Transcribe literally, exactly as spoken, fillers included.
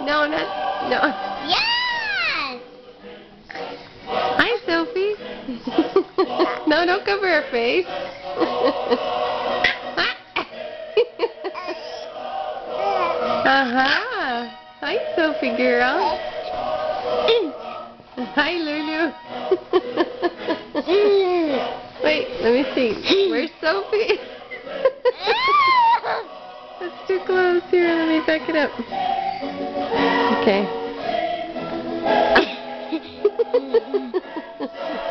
No, not, no. Yes! Hi, Sophie. No, don't cover her face. Uh-huh. Hi, Sophie girl. Hi, Lulu. Wait, let me see. Where's Sophie? That's too close. Here, let me back it up. Okay.